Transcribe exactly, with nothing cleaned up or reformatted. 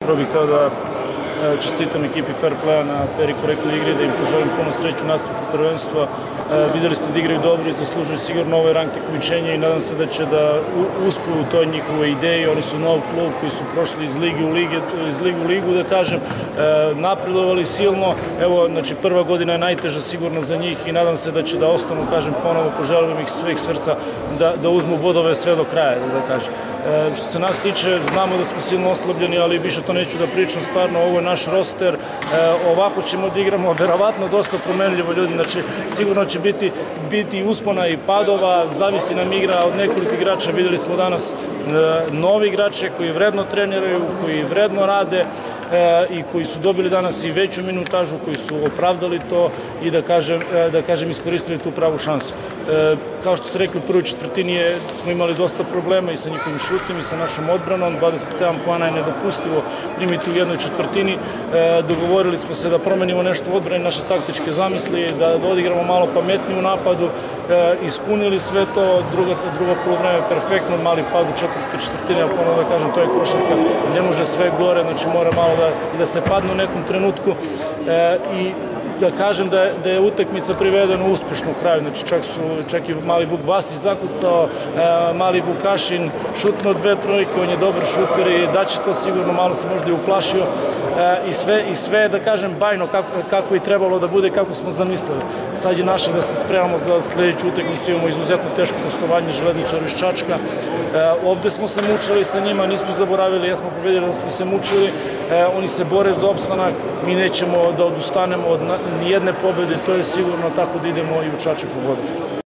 Prvo bih hteo da čestitam ekipi Fair Playa na fer i korektnoj igri, da im poželim puno sreću u nastavku prvenstva. Videli ste da igraju dobro i zaslužuju sigurno ovaj rang takmičenja i nadam se da će da uspeju u toj njihovoj ideji. Oni su nov klub koji su prošli iz lige u lige, iz ligu u ligu, da kažem, napredovali silno. Evo, znači, prva godina je najteža sigurno za njih i nadam se da će da ostanu, kažem, ponovo poželim ih svih srca da, da uzmu bodove sve do kraja, da, da kažem. Što se nas tiče, znamo da smo silno oslabljeni, ali više to neću da pričam, stvarno, ovo je naš roster, ovako ćemo da igramo, verovatno dosta promenljivo ljudi, znači sigurno će biti, biti uspona i padova, zavisi nam igra od nekoliko igrača, videli smo danas novi igrače koji vredno treniraju, koji vredno rade i koji su dobili danas i veću minutažu, koji su opravdali to i da kažem, da kažem iskoristili tu pravu šansu. Kao što ste rekli, u prvoj četvrtini smo imali dosta problema i sa njihovim šutima i sa našom odbranom, dvadeset sedam poena je nedopustivo primiti u jednoj četvrtini. Dogovorili smo se da promenimo nešto u odbrani, naše taktičke zamisli, da odigramo malo pametnije u napadu, ispunili sve to, drugo poluvreme je perfektno, mali pad u četvrte četvrtine, ali ponovno da kažem, to je košarka, ne može sve gore, znači mora malo da se padne u nekom trenutku i da kažem da je utakmica privedena uspešno u kraju, znači čak su, čak i mali Vuk Vasić zakucao, mali Vukašin šutno dve trojke, on je dobar šuter i daće to sigurno, malo se možda i uplašio i sve, i sve da kažem, bajno kako je trebalo da bude, kako smo zamislili. Sad je naše da se spremamo za sledeću utakmicu, imamo izuzetno teško gostovanje Železničara iz Čačka. Ovde smo se mučili sa njima, nismo zaboravili, jesmo pobedili da smo se mučili, oni se bore za opstanak, mi nećemo da odustanemo od nijedne pobede, to je sigurno, tako da idemo i u Čačak po bodov.